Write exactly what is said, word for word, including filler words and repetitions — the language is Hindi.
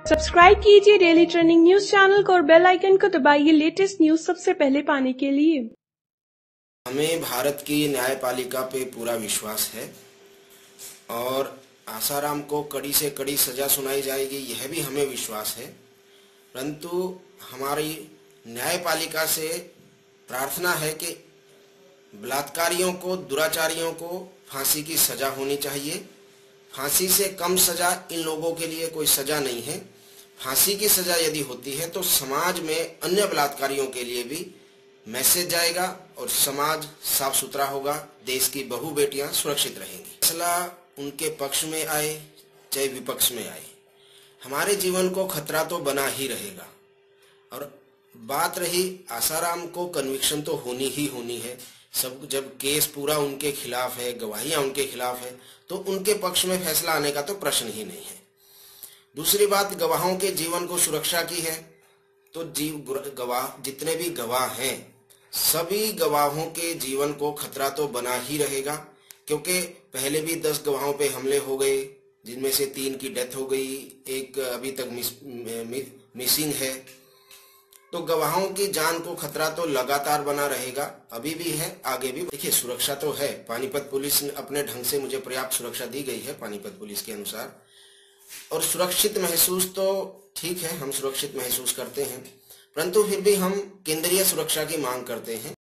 सब्सक्राइब कीजिए डेली ट्रेंडिंग न्यूज चैनल को और बेल आइकन को दबाइए लेटेस्ट न्यूज सबसे पहले पाने के लिए। हमें भारत की न्यायपालिका पे पूरा विश्वास है और आसाराम को कड़ी से कड़ी सजा सुनाई जाएगी, यह भी हमें विश्वास है। परंतु हमारी न्यायपालिका से प्रार्थना है कि बलात्कारियों को, दुराचारियों को फांसी की सजा होनी चाहिए। फांसी से कम सजा इन लोगों के लिए कोई सजा नहीं है। फांसी की सजा यदि होती है तो समाज में अन्य बलात्कारियों के लिए भी मैसेज जाएगा और समाज साफ सुथरा होगा, देश की बहू बेटियां सुरक्षित रहेंगी। फैसला उनके पक्ष में आए चाहे विपक्ष में आए, हमारे जीवन को खतरा तो बना ही रहेगा। और बात रही आसाराम को, कन्विक्शन तो होनी ही होनी है। सब जब केस पूरा उनके खिलाफ है, गवाहियां उनके खिलाफ है, तो उनके पक्ष में फैसला आने का तो प्रश्न ही नहीं है। दूसरी बात, गवाहों के जीवन को सुरक्षा की है, तो जीव गवाह जितने भी गवाह हैं, सभी गवाहों के जीवन को खतरा तो बना ही रहेगा। क्योंकि पहले भी दस गवाहों पे हमले हो गए, जिनमें से तीन की डेथ हो गई, एक अभी तक मिस, मिसिंग है। तो गवाहों की जान को खतरा तो लगातार बना रहेगा, अभी भी है, आगे भी। देखिए, सुरक्षा तो है, पानीपत पुलिस ने अपने ढंग से मुझे पर्याप्त सुरक्षा दी गई है पानीपत पुलिस के अनुसार। और सुरक्षित महसूस तो ठीक है, हम सुरक्षित महसूस करते हैं, परंतु फिर भी हम केंद्रीय सुरक्षा की मांग करते हैं।